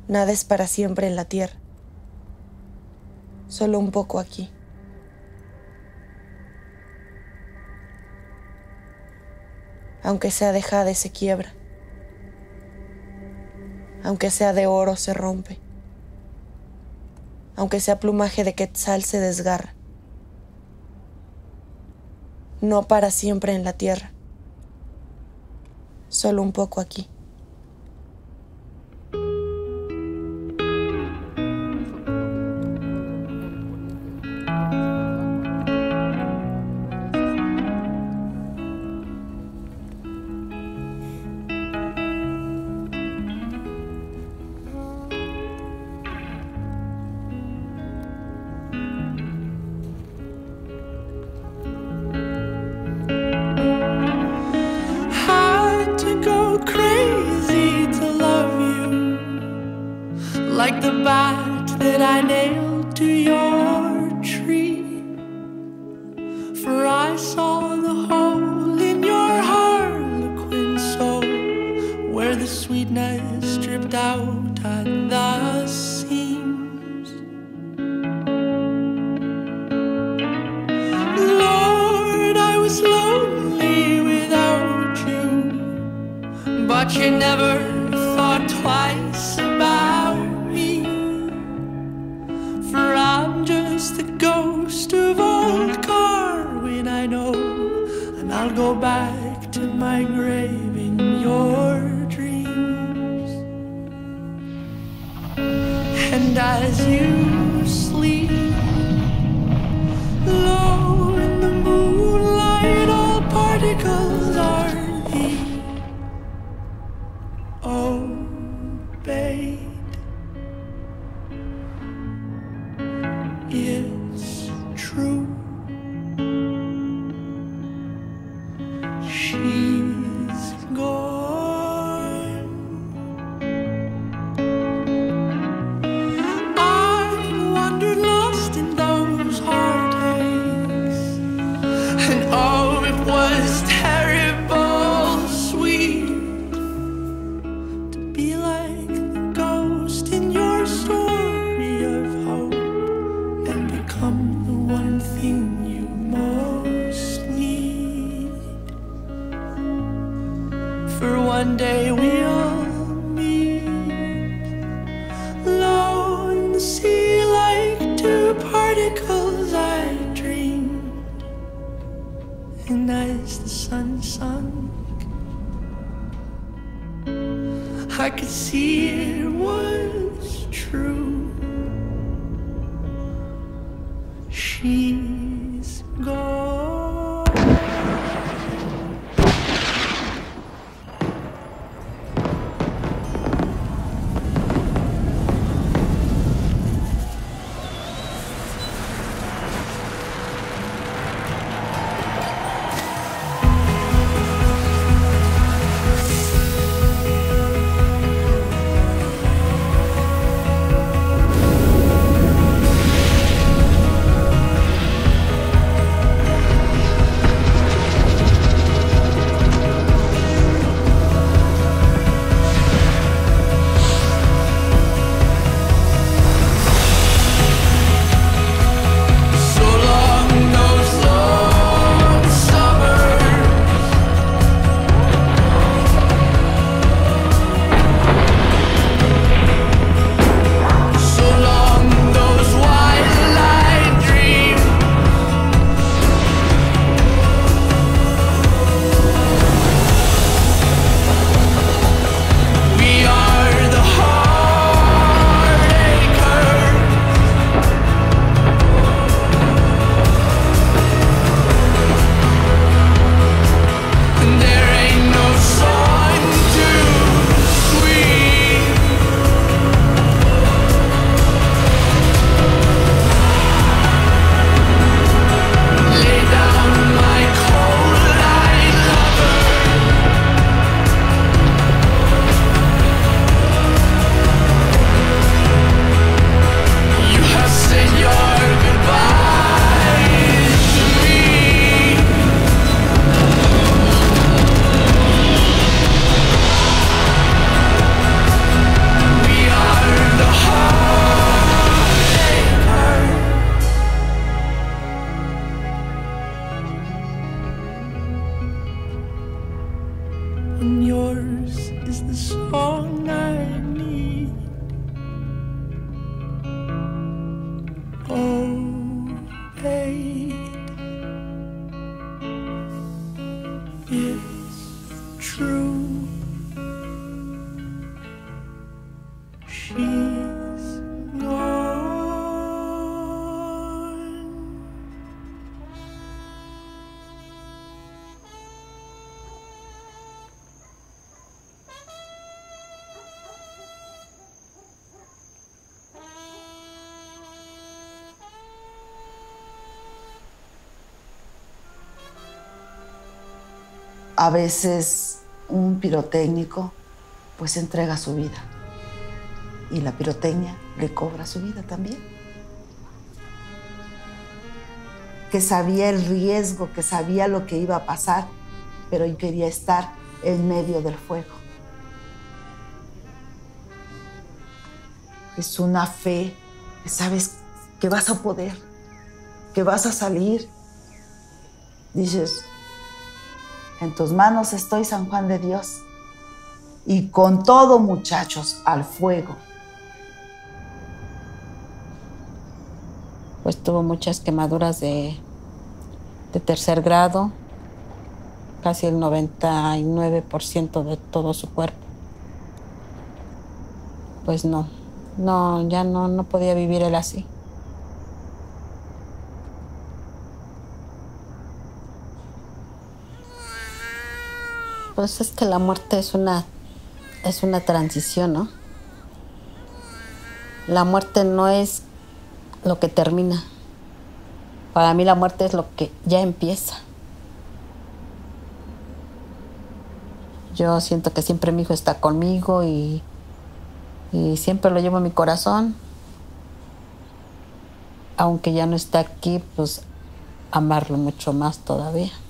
Nada es para siempre en la tierra, solo un poco aquí. Aunque sea de jade se quiebra, aunque sea de oro se rompe, aunque sea plumaje de quetzal se desgarra. No para siempre en la tierra, solo un poco aquí. Like the bat that I nailed to your tree. For I saw the hole in your harlequin soul, where the sweetness dripped out at the seams. Lord, I was lonely without you, but you never thought twice about me. For I'm just the ghost of old Carwin, I know, and I'll go back to my grave in your dreams. And as you sleep, low in the moonlight, all particles are thee obeyed. It's true. She's gone. I wandered lost in those heartaches, and oh, it was terrible sweet to be like the ghost in your story of hope and become the one thing you most need. For one day we'll meet low in the sea like two particles I dreamed. And as the sun sunk, I could see it was true. She's gone. song I need. Obeyed. It's true. She's gone. A veces un pirotécnico pues entrega su vida y la pirotecnia le cobra su vida también. Que sabía el riesgo, que sabía lo que iba a pasar, pero quería estar en medio del fuego. Es una fe que sabes que vas a poder, que vas a salir. Dices, en tus manos estoy, San Juan de Dios. Y con todo, muchachos, al fuego. Pues tuvo muchas quemaduras de tercer grado, casi el 99% de todo su cuerpo. Pues ya no podía vivir él así. Pues es que la muerte es una transición, ¿no? La muerte no es lo que termina. Para mí la muerte es lo que ya empieza. Yo siento que siempre mi hijo está conmigo y siempre lo llevo en mi corazón. Aunque ya no está aquí, pues amarlo mucho más todavía.